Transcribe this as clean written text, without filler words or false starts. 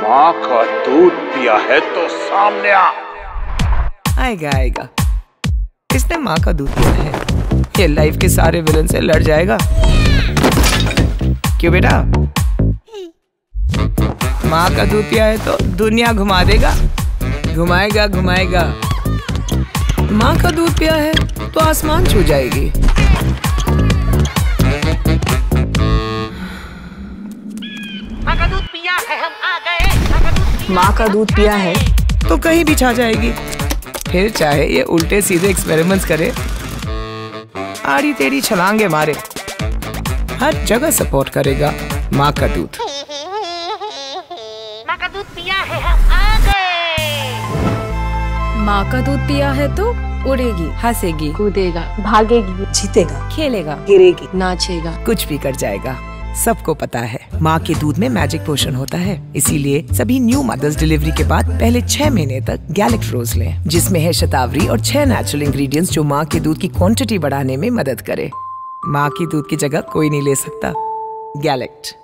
माँ का दूध पिया है तो सामने आ। आएगा आएगा, इसने माँ का दूध पिया है, ये लाइफ के सारे विलन से लड़ जाएगा। क्यों बेटा? माँ का दूध पिया है तो दुनिया घुमा देगा, घुमाएगा घुमाएगा। माँ का दूध पिया है तो आसमान छू जाएगी। माँ का दूध पिया है, हम आ गए। माँ का दूध पिया है तो कहीं भी छा जाएगी। फिर चाहे ये उल्टे सीधे एक्सपेरिमेंट्स करे, आड़ी टेढ़ी छलांगे मारे, हर जगह सपोर्ट करेगा माँ का दूध। माँ का दूध पिया है, हम आ गए। माँ का दूध पिया है तो उड़ेगी, हंसेगी, कूदेगा, भागेगी, जीतेगा, खेलेगा, गिरेगी, नाचेगा, कुछ भी कर जाएगा। सबको पता है माँ के दूध में मैजिक पोशन होता है, इसीलिए सभी न्यू मदर्स डिलीवरी के बाद पहले 6 महीने तक गैलेक्ट लें, जिसमें है शतावरी और 6 नेचुरल इंग्रेडिएंट्स जो माँ के दूध की क्वांटिटी बढ़ाने में मदद करे। माँ की दूध की जगह कोई नहीं ले सकता। गैलेक्ट।